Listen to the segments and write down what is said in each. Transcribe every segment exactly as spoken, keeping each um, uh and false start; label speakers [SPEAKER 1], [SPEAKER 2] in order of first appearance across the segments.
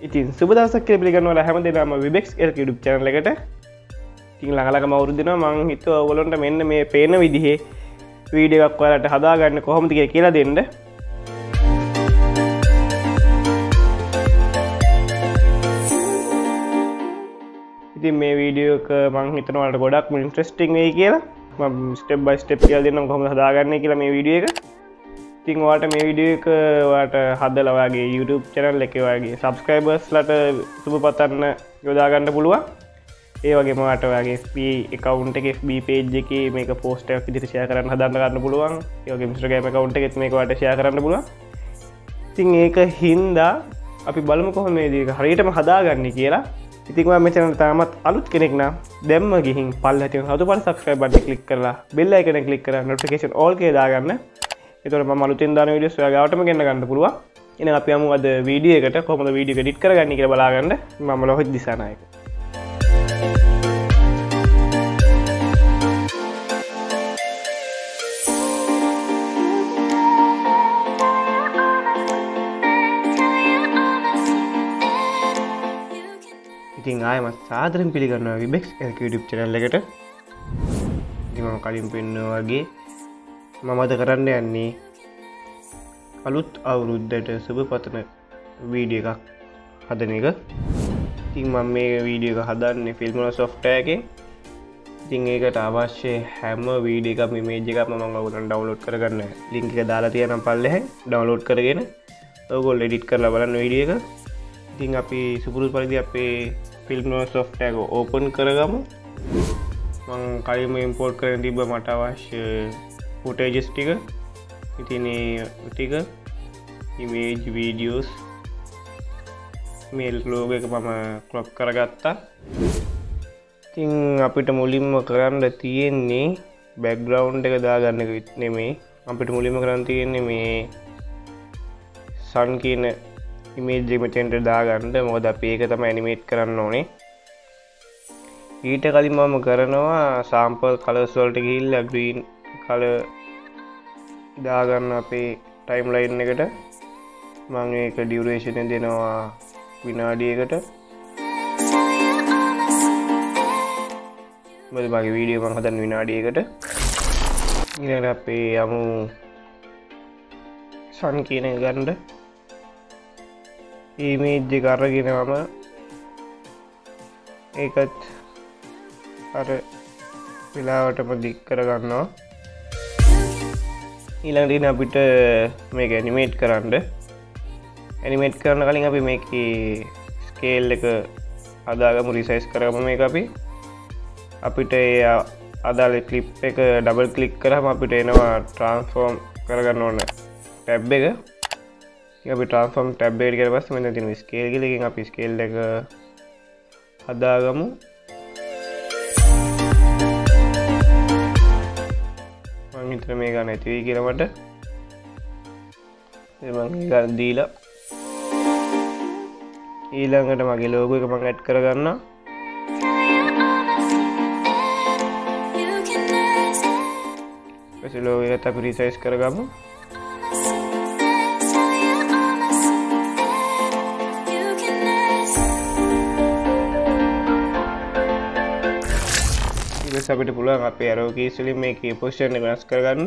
[SPEAKER 1] ඉතින් සුබ දවසක් කියලා පිළිගන්නවා හැමදේම විබෙක්ස් එල් YouTube channel එකට. ඉතින් ළඟ අවුරුදු දිනවා මම හිතුවා ඔයගොල්ලන්ට මෙන්න මේ පේන විදිහේ වීඩියෝ එකක් ඔයාලට හදාගන්න කොහොමද කියලා දෙන්න. ඉතින් මේ වීඩියෝ එක මම හිතනවා ඔයාලට ගොඩක් ඉන්ට්‍රස්ටිං වෙයි කියලා. මම ස්ටෙප් බයි ස්ටෙප් කියලා දෙන්නම් කොහොමද හදාගන්නේ කියලා මේ වීඩියෝ එක. ඉතින් ඔයාලට මේ වීඩියෝ එක ඔයාලට හදලා ඔයාගේ YouTube channel එකේ ඔයාගේ subscribers ලට සුබ පතන්න යොදා ගන්න පුළුවන්. ඒ වගේම ඔයාලට ඔයාගේ F B account එකේ F B page එකේ මේක post එකක් විදිහට share කරන්න හදන්න ගන්න පුළුවන්. ඒ වගේම Instagram account එකෙත් මේක ඔයාලට share කරන්න පුළුවන්. ඉතින් ඒක හින්දා අපි බලමු කොහොමද මේක හරියටම හදාගන්නේ කියලා. ඉතින් ඔයා මේ channel තාමත් අලුත් කෙනෙක් නම් දැම්ම ගිහින් පල්ලෙහා තියෙන සතුටු පාට subscribe button එක click කරලා bell icon එක click කරලා notification all එකේ දාගන්න. එතකොට මම අලුතෙන් දාන වීඩියෝස් ඔයා ගාවටම ගෙන්න ගන්න පුළුවන්. එහෙනම් අපි යමු අද වීඩියෝ එකට කොහොමද වීඩියෝ එක එඩිට් කරගන්නේ කියලා බලාගන්න. මම ලෝහිත් දිසානායක. ඉතින් ආයෙමත් සාදරයෙන් පිළිගන්නවා විබෙක්ස් එල් YouTube channel එකට. ඉතින් මම කලින් පෙන්නුවා වගේ මම අද කරන්න යන්නේ අලුත් අවුරුද්දට සුබ පතන වීඩියෝ එකක් හදන එක. ඉතින් මම මේ වීඩියෝ එක හදන්නේ Filmora software එකෙන්. ඉතින් ඒකට අවශ්‍ය හැම වීඩියෝ එකක්ම image එකක්ම මම ඔයගොල්ලන්ට download කරගන්න link එක දාලා තියෙනවා පල්ලෙහා. download කරගෙන ඔයගොල්ලෝ edit කරලා බලන්න වීඩියෝ එක. ඉතින් අපි සුපුරුදු පරිදි අපේ Filmora software එක open කරගමු. මම කලින්ම import කරගෙන තිබ්බ මට අවශ්‍ය footages ටික. ඉතින් මේ ටික image videos මේ logo එක මම crop කරගත්තා. ඉතින් අපිට මුලින්ම කරන්න තියෙන්නේ background එක දාගන්න එක නෙමෙයි. අපිට මුලින්ම කරන්න තියෙන්නේ මේ sun කියන image එක මෙතෙන්ට දාගන්න. මොකද අපි ඒක තමයි animate කරන්න ඕනේ. ඊට කලින් මම කරනවා sample colors වලට ගිහිල්ලා green color දාගන්න අපේ timeline එකට. මම ඒක duration එක දෙනවා විනාඩියකට. මොකද මගේ වීඩියෝ මම හදන්නේ විනාඩියකට. ඊළඟට අපේ යමු sun කියන එක ගන්න. image එක අරගෙන මම ඒකත් අර වෙලාවටම දික් කරගන්නවා. ඊළඟට ඉතින් අපිට මේක ඇනිමේට් කරන්න. ඇනිමේට් කරන කලින් අපි මේකේ ස්කේල් එක හදාගමු, රිසයිස් කරගමු. මේක අපි අපිට ඒ අදාළ ක්ලිප් එක ඩබල් ක්ලික් කරාම අපිට එනවා ට්‍රාන්ස්ෆෝම් කරගන්න ඕන ටැබ් එක. ඉතින් අපි ට්‍රාන්ස්ෆෝම් ටැබ් එකට ගියාට පස්සේ මෙතන තියෙන ස්කේල් කියලා එකෙන් අපි ස්කේල් එක හදාගමු. මම හිතන මේක නැති වෙයි කියලා මට. ඉතින් මම ඒක දීලා ඊළඟට මගේ logo එක මම ඇඩ් කරගන්නවා. ඊට logo එක අපි රිසයිස් කරගමු. ඊට අපිට පුළුවන් අපේ arrow keys වලින් මේකේ position එක වෙනස් කරගන්න.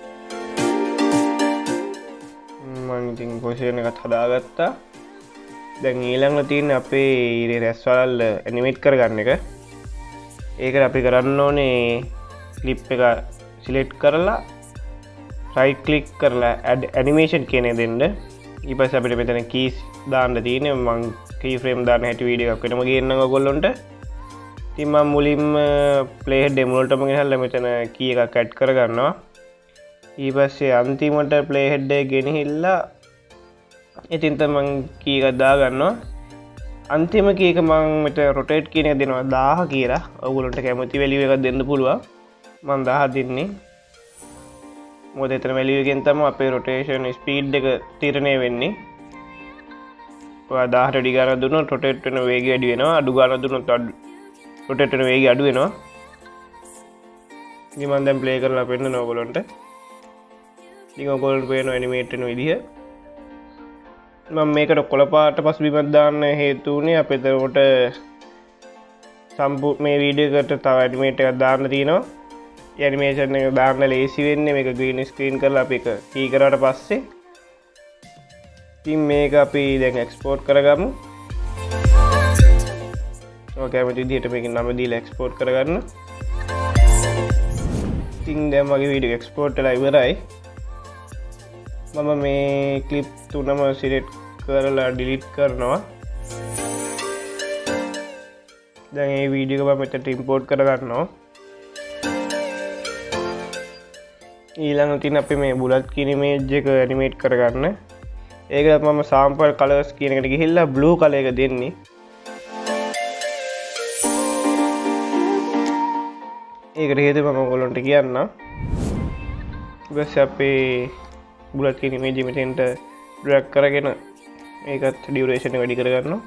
[SPEAKER 1] මම ඉතින් position එකත් හදාගත්තා. දැන් ඊළඟට තියෙන්නේ අපේ ඉරේ රැස් වල animate කරගන්න එක. ඒකට අපි කරන්න ඕනේ clip එක select කරලා right click කරලා add animation කියන එක දෙන්න. ඊට පස්සේ අපිට මෙතන keys දාන්න තියෙන්නේ. මම key frame දාන්න හැටි වීඩියෝ එකක් වෙනම ගේන්නම් ඔයගොල්ලොන්ට. ඉතින් මම මුලින්ම playhead demo වලටම ගෙනල්ලා මෙතන key එකක් add කරගන්නවා. ඊට පස්සේ අන්තිමට playhead එක ගෙනහිල්ලා ඉතින් තමයි මම key එක දාගන්නවා. අන්තිම key එක මම මෙතන rotate කියන එක දෙනවා දාහ කියලා. ඔයගොල්ලන්ට කැමති value එකක් දෙන්න පුළුවන්. මම දාහ දෙන්නේ. මොකද එතන value එකෙන් තමයි අපේ rotation speed එක තීරණය වෙන්නේ. ඔයා දාහට වැඩි ගානක් දුන්නොත් rotate වෙන වේගය වැඩි වෙනවා. අඩු ගානක් දුන්නොත් අඩු rotate වෙන වේගය අඩු වෙනවා. ඉතින් මම දැන් play කරලා පෙන්නනවා ඔයගොල්ලන්ට. ඉතින් ඔයගොල්ලන්ට පේනවා animate වෙන විදිහ. මම මේකට කොළ පාට පසුබිමක් දාන්න හේතු වුණේ අපේ එතකොට සම්පූ මේ වීඩියෝ එකට තව ඇනිමේට් එකක් දාන්න තියෙනවා. ඒ ඇනිමේෂන් එක දාන්න ලේසි වෙන්නේ මේක ග්‍රීන් ස්ක්‍රීන් කරලා අපි එක කී කරාට පස්සේ. ඉතින් මේක අපි දැන් එක්ස්පෝර්ට් කරගමු. ඔය කැමති විදිහට මේක නම දීලා එක්ස්පෝර්ට් කරගන්න. ඉතින් දැන් මගේ වීඩියෝ එක්ස්පෝර්ට් වෙලා ඉවරයි. මම මේ ක්ලිප් තුනම සිලෙක්ට් කරලා ඩිලීට් කරනවා. දැන් මේ වීඩියෝ එක මම මෙතනට ඉම්පෝර්ට් කරගන්නවා. ඊළඟට තියෙන අපි මේ බුලත් කියන ඉමේජ් එක ඇනිමේට් කරගන්න. ඒකට මම sample colors කියන එකට ගිහිල්ලා blue color එක දෙන්නේ. ඒකට හේතුව මම ඔයගොල්ලන්ට කියන්නම්. ඊපස්සේ අපි බුලත් කියන ඉමේජ් එක මෙතෙන්ට drag කරගෙන ඒකත් duration එක වැඩි කරගන්නවා.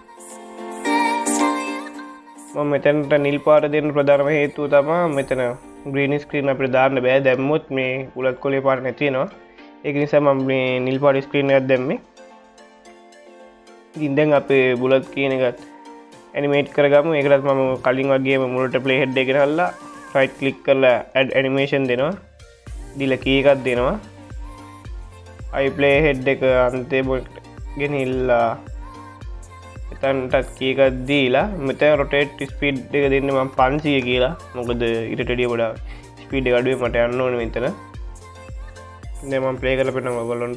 [SPEAKER 1] මම මෙතනට නිල් පාට දෙන්න ප්‍රධානම හේතුව තමයි මෙතන green screen අපිට දාන්න බෑ. දැම්මොත් මේ බුලත් කොලේ පාට නැති වෙනවා. ඒක නිසා මම මේ නිල් පාට ස්ක්‍රීන් එකක් දැම්මේ. ඉතින් දැන් අපේ බුලත් කියන එකත් ඇනිමේට් කරගමු. ඒකටත් මම කලින් වගේම මුලට ප්ලේ හෙඩ් එක ගෙනල්ලා රයිට් ක්ලික් කරලා ඇඩ් ඇනිමේෂන් දෙනවා. දීලා කී එකක් දෙනවා. අයි ප්ලේ හෙඩ් එක අන්තිම ගෙනilla එතනටත් කී එකක් දීලා මෙතන රොටේට් ස්පීඩ් එක දෙන්නේ මම පන්සිය කියලා. මොකද ඊට වැඩිය ගොඩාක් ස්පීඩ් එක අඩුවෙන් මට යන්න ඕනේ මෙතන. දැන් මම ප්ලේ කරලා පෙන්නනවා ඔයගොල්ලන්ට.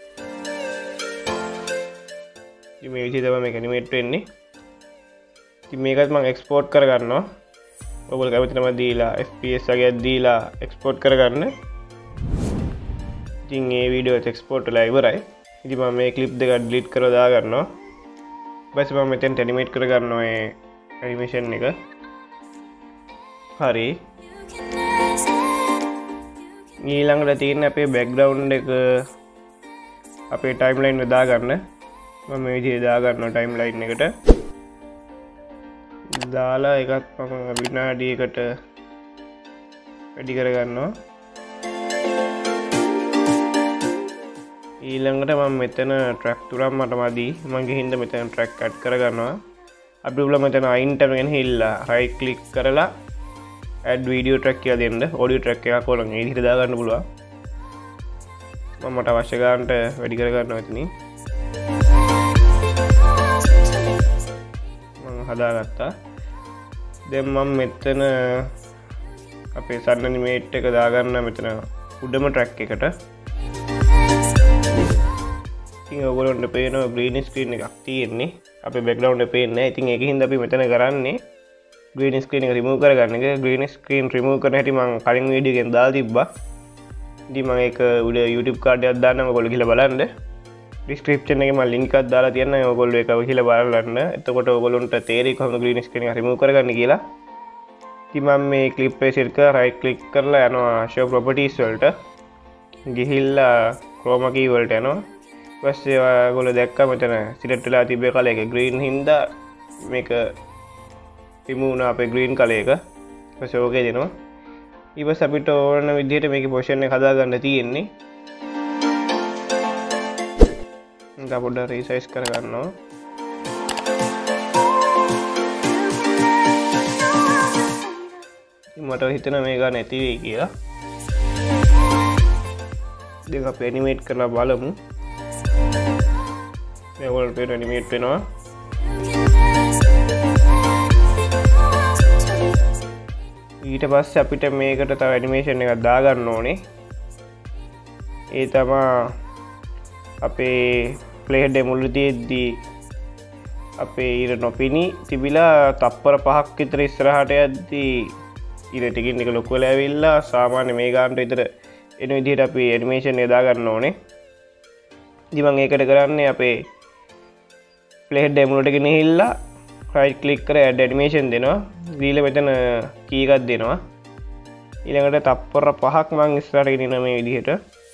[SPEAKER 1] ඉතින් මේ විදිහට තමයි මේක ඇනිමේට් වෙන්නේ. ඉතින් මේකත් මම එක්ස්පෝර්ට් කරගන්නවා. ඔයගොල්ලෝ කැමති නම් දීලා F P S වගේ දීලා එක්ස්පෝර්ට් කරගන්න. ඉතින් මේ වීඩියෝ එක එක්ස්පෝර්ට් වෙලා ඉවරයි. ඉතින් මම මේ ක්ලිප් දෙක ඩිලීට් කරලා දා ගන්නවා. ඊපස්සේ මම මෙතෙන් ඇනිමේට් කරගන්නවා මේ ඇනිමේෂන් එක. හරි. ඊළඟට තියෙන අපේ බෑග්ග්‍රවුන්ඩ් එක අපේ ටයිම්ලයින් එක දාගන්න. මම මේ විදිහට දාගන්නවා ටයිම්ලයින් එකට. දාලා එකත් මම විනාඩියකට වැඩි කරගන්නවා. ඊළඟට මම මෙතන ට්‍රැක් තුනක් මට මදි. මම ගිහින් මෙතන ට්‍රැක් ඇඩ් කරගන්නවා. අපි උඹලා මෙතන අයින්ට ගෙනහිල්ලා රයිට් ක්ලික් කරලා ඇඩ් වීඩියෝ ට්‍රැක් කියලා දෙන්න. ඔඩියෝ ට්‍රැක් එකක් ඕන මේ විදිහට දාගන්න පුළුවන්. මම මට අවශ්‍ය ගන්නට වැඩි කරගන්නවා එතනින්. මම හදාගත්තා. දැන් මම මෙතන අපේ සන්න ඇනිමේට් එක දාගන්න මෙතන උඩම ට්‍රැක් එකට. ඉතින් ඔයගොල්ලන්ට පේනවා ග්‍රීන් ස්ක්‍රීන් එකක් තියෙන්නේ. අපේ බෑග්ග්‍රවුන්ඩ් එක පේන්නේ නැහැ. ඉතින් ඒකින්ද අපි මෙතන කරන්නේ ග්‍රීන් ස්ක්‍රීන් එක රිමූව් කරගන්න එක. ග්‍රීන් ස්ක්‍රීන් රිමූව් කරන හැටි මම කලින් වීඩියෝ එකෙන් දාලා තිබ්බා. ඉතින් මම ඒක උඩ YouTube කාඩ් එකක් දාන්නම් ඔයගොල්ලෝ ගිහලා බලන්න. ඩිස්ක්‍රිප්ෂන් එකේ මම ලින්ක් එකක් දාලා තියන්නම් ඔයගොල්ලෝ ඒක ගිහලා බලන්න. එතකොට ඔයගොල්ලොන්ට තේරෙයි කොහොමද ග්‍රීන් ස්ක්‍රීන් එක රිමූව් කරගන්නේ කියලා. ඉතින් මම මේ ක්ලිප් එක සිලෙක්ට් කරලා රයිට් ක්ලික් කරලා යනවා show properties වලට. ගිහිල්ලා chroma key වලට යනවා. ඊපස්සේ ඔයගොල්ලෝ දැක්කා මෙතන සිලෙක්ට් වෙලා තිබ්බේ කලර් එක green හින්දා මේක රිමූව් වුණා අපේ green කලර් එක. ඊපස්සේ ඕකේ දෙනවා. ඊපස්සේ අපිට ඕන විදිහට මේකේ පොසිෂන් එක හදාගන්න තියෙන්නේ. මම පොඩ්ඩක් රීසයිස් කරගන්නවා. මට හිතෙනවා මේක නැති වෙයි කියලා. දැන් අපි ඇනිමේට් කරලා බලමු. මේ වලට ඇනිමේට් වෙනවා. ඊට පස්සේ අපිට මේකට තව ඇනිමේෂන් එකක් දාගන්න ඕනේ. ඒ තමයි අපේ ප්ලේ හෙඩ් එක මුලදී තියෙද්දි අපේ ඉර නොපිනි තිබිලා තප්පර පහක් විතර ඉස්සරහට යද්දී ඉර ටිකින් එක ලොකු වෙලා ඇවිල්ලා සාමාන්‍ය මේ ගානට විතර එන විදිහට අපි ඇනිමේෂන් එක දාගන්න ඕනේ. ඉතින් මම ඒකට කරන්නේ අපේ ප්ලේ හෙඩ් එක මුලට ගෙනහිල්ලා රයිට් ක්ලික් කර ඇඩ් ඇනිමේෂන් දෙනවා. දීලා මෙතන කී එකක් දෙනවා. ඊළඟට තප්පර පහක් මම ඉස්සරහට ගෙනියනවා මේ විදිහට.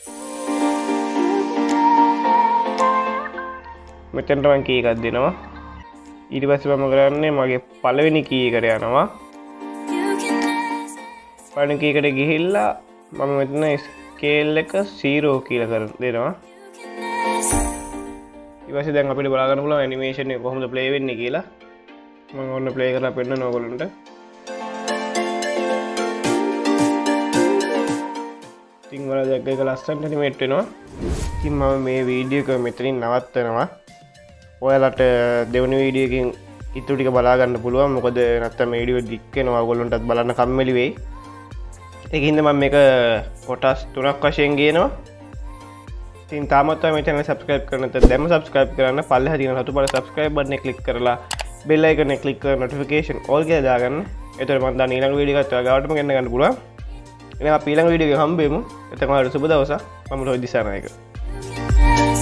[SPEAKER 1] මෙතනට මම කී එකක් දෙනවා. ඊට පස්සේ මම කරන්නේ මගේ පළවෙනි කී එකට යනවා. පළවෙනි කී එකට ගිහිල්ලා මම මෙතන ස්කේල් එක zero කියලා කර දෙනවා. ඊට ඊපස්සේ දැන් අපිට බලා ගන්න පුළුවන් ඇනිමේෂන් එක කොහොමද ප්ලේ වෙන්නේ කියලා මම ඔන්න ප්ලේ කරලා පෙන්නනවා ඔයගොල්ලන්ට ඉතින් ඔයාලා දැක්ක එක ලස්සනට ඇනිමේට් වෙනවා ඉතින් මම මේ වීඩියෝ එක මෙතනින් නවත්තනවා ඔයාලට දෙවෙනි වීඩියෝ එකකින් ඉතුරු ටික බලා ගන්න පුළුවන් මොකද නැත්තම් මේ වීඩියෝ දික් වෙනවා ඔයගොල්ලන්ටත් බලන්න කම්මැලි වෙයි ඒකින්ද මම මේක කොටස් තුනක් වශයෙන් ගේනවා ඉතින් තාමත් ඔයා මේ channel එක subscribe කරන්න නැත්නම් දැන්ම subscribe කරන්න පල්ලෙහා තියෙන රතු පාට subscribe button එක click කරලා bell icon එක click කරලා notification all කියලා දාගන්න එතකොට මම දාන ඊළඟ වීඩියෝ එකත් ඔයා ගාවටම ගෙන්න ගන්න පුළුවන් එහෙනම් අපි ඊළඟ වීඩියෝ එකේ හම්බෙමු එතකොට ඔයාලට සුබ දවසක් මම රෝහිත් දිසානායක